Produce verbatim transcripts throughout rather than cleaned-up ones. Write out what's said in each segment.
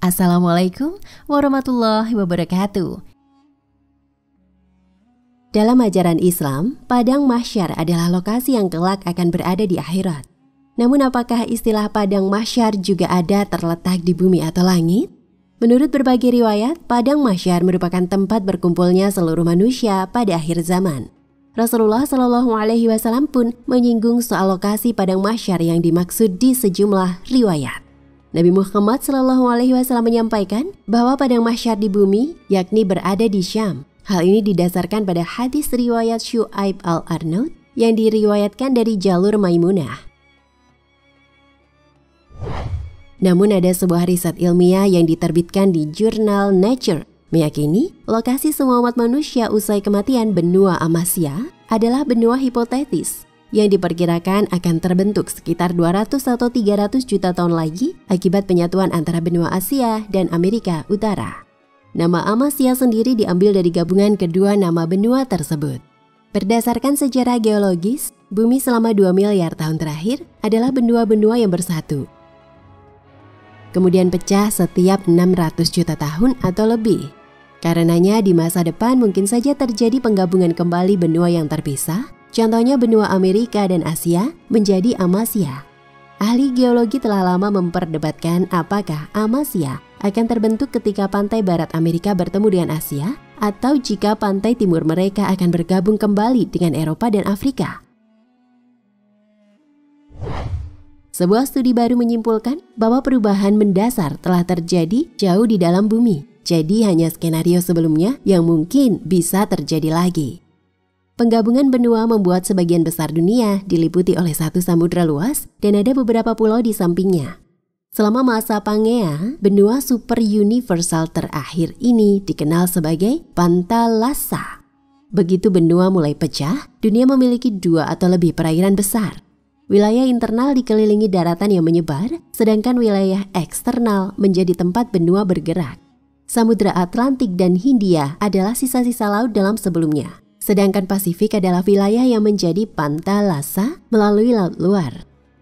Assalamualaikum warahmatullahi wabarakatuh. Dalam ajaran Islam, Padang Mahsyar adalah lokasi yang kelak akan berada di akhirat. Namun apakah istilah Padang Mahsyar juga ada terletak di bumi atau langit? Menurut berbagai riwayat, Padang Mahsyar merupakan tempat berkumpulnya seluruh manusia pada akhir zaman. Rasulullah Shallallahu Alaihi Wasallam pun menyinggung soal lokasi Padang Mahsyar yang dimaksud di sejumlah riwayat. Nabi Muhammad Shallallahu Alaihi Wasallam menyampaikan bahwa Padang Mahsyar di bumi yakni berada di Syam. Hal ini didasarkan pada hadis riwayat Syu'aib al-Arnaud yang diriwayatkan dari jalur Maimunah. Namun ada sebuah riset ilmiah yang diterbitkan di jurnal Nature meyakini lokasi semua umat manusia usai kematian benua Amasya adalah benua hipotetis yang diperkirakan akan terbentuk sekitar dua ratus atau tiga ratus juta tahun lagi akibat penyatuan antara benua Asia dan Amerika Utara. Nama Amasya sendiri diambil dari gabungan kedua nama benua tersebut. Berdasarkan sejarah geologis, bumi selama dua miliar tahun terakhir adalah benua-benua yang bersatu. Kemudian pecah setiap enam ratus juta tahun atau lebih. Karenanya di masa depan mungkin saja terjadi penggabungan kembali benua yang terpisah, contohnya benua Amerika dan Asia menjadi Amasya. Ahli geologi telah lama memperdebatkan apakah Amasya akan terbentuk ketika pantai barat Amerika bertemu dengan Asia atau jika pantai timur mereka akan bergabung kembali dengan Eropa dan Afrika. Sebuah studi baru menyimpulkan bahwa perubahan mendasar telah terjadi jauh di dalam bumi. Jadi hanya skenario sebelumnya yang mungkin bisa terjadi lagi. Penggabungan benua membuat sebagian besar dunia diliputi oleh satu samudra luas dan ada beberapa pulau di sampingnya. Selama masa Pangea, benua super universal terakhir ini dikenal sebagai Pantalassa. Begitu benua mulai pecah, dunia memiliki dua atau lebih perairan besar. Wilayah internal dikelilingi daratan yang menyebar, sedangkan wilayah eksternal menjadi tempat benua bergerak. Samudra Atlantik dan Hindia adalah sisa-sisa laut dalam sebelumnya. Sedangkan Pasifik adalah wilayah yang menjadi Pantalassa melalui laut luar.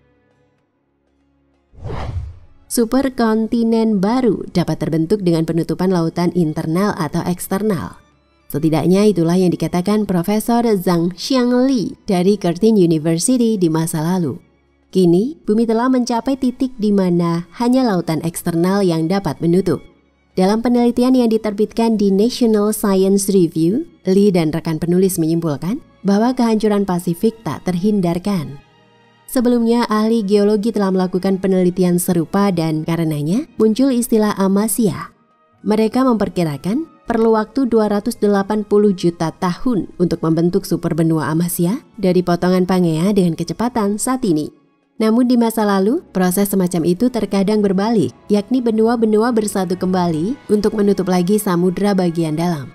Superkontinen baru dapat terbentuk dengan penutupan lautan internal atau eksternal. Setidaknya itulah yang dikatakan Profesor Zhang Xiangli dari Curtin University di masa lalu. Kini, bumi telah mencapai titik di mana hanya lautan eksternal yang dapat menutup. Dalam penelitian yang diterbitkan di National Science Review, Lee dan rekan penulis menyimpulkan bahwa kehancuran Pasifik tak terhindarkan. Sebelumnya, ahli geologi telah melakukan penelitian serupa dan karenanya muncul istilah Amasya. Mereka memperkirakan perlu waktu dua ratus delapan puluh juta tahun untuk membentuk superbenua Amasya dari potongan Pangea dengan kecepatan saat ini. Namun di masa lalu, proses semacam itu terkadang berbalik, yakni benua-benua bersatu kembali untuk menutup lagi samudra bagian dalam.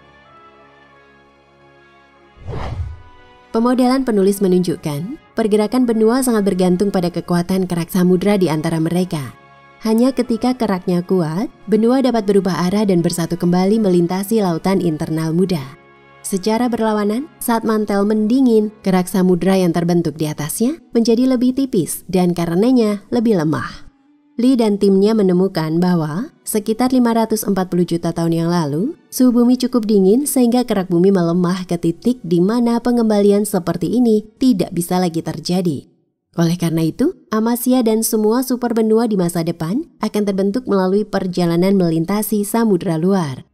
Pemodelan penulis menunjukkan, pergerakan benua sangat bergantung pada kekuatan kerak samudra di antara mereka. Hanya ketika keraknya kuat, benua dapat berubah arah dan bersatu kembali melintasi lautan internal muda. Secara berlawanan, saat mantel mendingin, kerak samudra yang terbentuk di atasnya menjadi lebih tipis dan karenanya lebih lemah. Lee dan timnya menemukan bahwa sekitar lima ratus empat puluh juta tahun yang lalu, suhu bumi cukup dingin sehingga kerak bumi melemah ke titik di mana pengembalian seperti ini tidak bisa lagi terjadi. Oleh karena itu, Amasya dan semua superbenua di masa depan akan terbentuk melalui perjalanan melintasi samudra luar.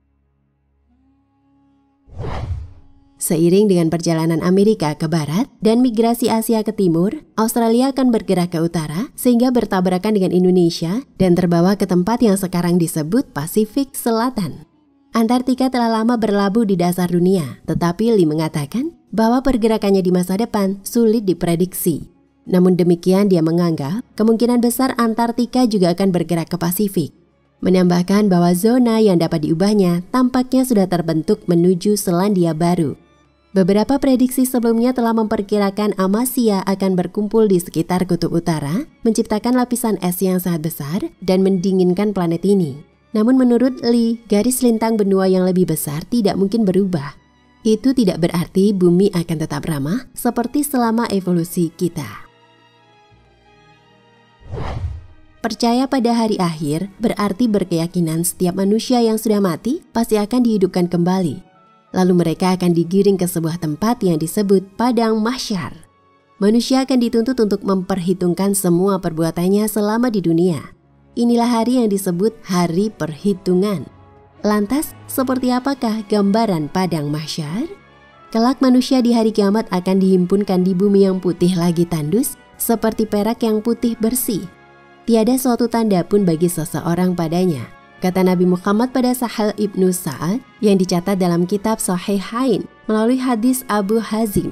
Seiring dengan perjalanan Amerika ke barat dan migrasi Asia ke timur, Australia akan bergerak ke utara sehingga bertabrakan dengan Indonesia dan terbawa ke tempat yang sekarang disebut Pasifik Selatan. Antartika telah lama berlabuh di dasar dunia, tetapi Lee mengatakan bahwa pergerakannya di masa depan sulit diprediksi. Namun demikian dia menganggap kemungkinan besar Antartika juga akan bergerak ke Pasifik. Menambahkan bahwa zona yang dapat diubahnya tampaknya sudah terbentuk menuju Selandia Baru. Beberapa prediksi sebelumnya telah memperkirakan Amasya akan berkumpul di sekitar kutub utara, menciptakan lapisan es yang sangat besar dan mendinginkan planet ini. Namun menurut Lee, garis lintang benua yang lebih besar tidak mungkin berubah. Itu tidak berarti bumi akan tetap ramah seperti selama evolusi kita. Percaya pada hari akhir berarti berkeyakinan setiap manusia yang sudah mati pasti akan dihidupkan kembali. Lalu mereka akan digiring ke sebuah tempat yang disebut padang mahsyar. Manusia akan dituntut untuk memperhitungkan semua perbuatannya selama di dunia. Inilah hari yang disebut hari perhitungan. Lantas, seperti apakah gambaran padang mahsyar? Kelak manusia di hari kiamat akan dihimpunkan di bumi yang putih lagi tandus, seperti perak yang putih bersih. Tiada suatu tanda pun bagi seseorang padanya, kata Nabi Muhammad pada Sahal Ibnu Sa'ad yang dicatat dalam kitab Sahihain melalui hadis Abu Hazim.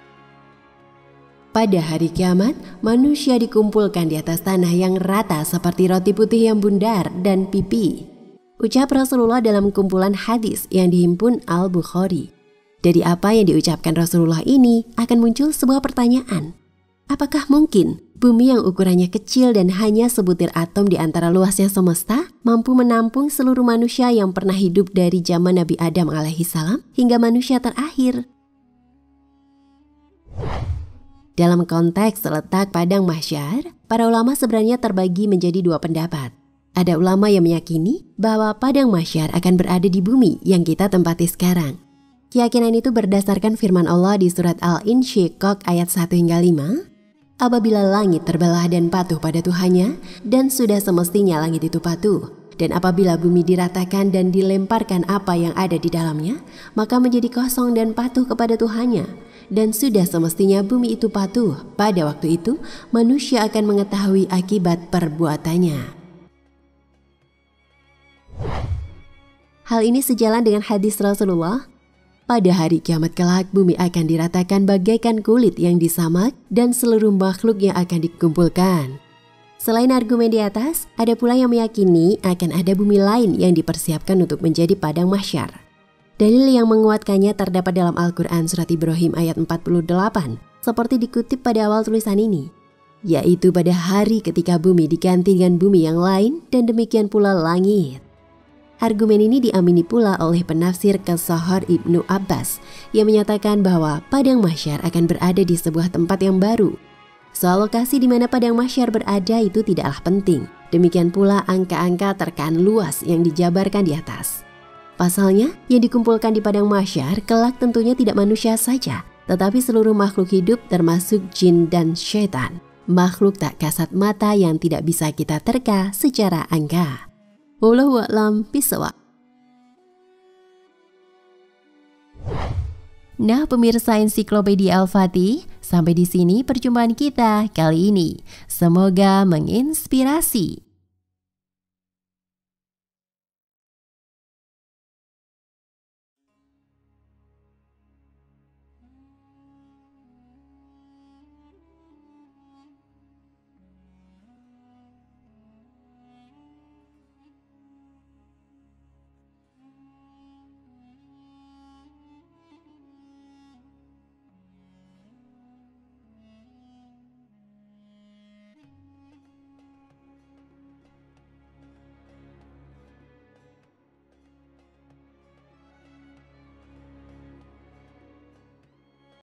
Pada hari kiamat, manusia dikumpulkan di atas tanah yang rata seperti roti putih yang bundar dan pipi. Ucap Rasulullah dalam kumpulan hadis yang dihimpun Al-Bukhari. Dari apa yang diucapkan Rasulullah ini akan muncul sebuah pertanyaan. Apakah mungkin bumi yang ukurannya kecil dan hanya sebutir atom di antara luasnya semesta mampu menampung seluruh manusia yang pernah hidup dari zaman Nabi Adam alaihissalam hingga manusia terakhir? Dalam konteks letak padang mahsyar, para ulama sebenarnya terbagi menjadi dua pendapat. Ada ulama yang meyakini bahwa padang mahsyar akan berada di bumi yang kita tempati sekarang. Keyakinan itu berdasarkan firman Allah di surat Al-Insyiqaq ayat satu hingga lima. Apabila langit terbelah dan patuh pada Tuhannya, dan sudah semestinya langit itu patuh, dan apabila bumi diratakan dan dilemparkan apa yang ada di dalamnya, maka menjadi kosong dan patuh kepada Tuhannya. Dan sudah semestinya bumi itu patuh, pada waktu itu manusia akan mengetahui akibat perbuatannya. Hal ini sejalan dengan hadis Rasulullah. Pada hari kiamat kelak, bumi akan diratakan bagaikan kulit yang disamak dan seluruh makhluk yang akan dikumpulkan. Selain argumen di atas, ada pula yang meyakini akan ada bumi lain yang dipersiapkan untuk menjadi padang mahsyar. Dalil yang menguatkannya terdapat dalam Al-Quran surat Ibrahim ayat empat puluh delapan, seperti dikutip pada awal tulisan ini, yaitu pada hari ketika bumi diganti dengan bumi yang lain dan demikian pula langit. Argumen ini diamini pula oleh penafsir Qashar Ibnu Abbas yang menyatakan bahwa padang mahsyar akan berada di sebuah tempat yang baru. Soal lokasi di mana padang mahsyar berada itu tidaklah penting. Demikian pula angka-angka terkaan luas yang dijabarkan di atas. Pasalnya, yang dikumpulkan di padang mahsyar kelak tentunya tidak manusia saja, tetapi seluruh makhluk hidup termasuk jin dan syaitan. Makhluk tak kasat mata yang tidak bisa kita terka secara angka. Wallahu a'lam bishawab. Nah, pemirsa Ensiklopedia Al-Fatih, sampai di sini perjumpaan kita kali ini. Semoga menginspirasi.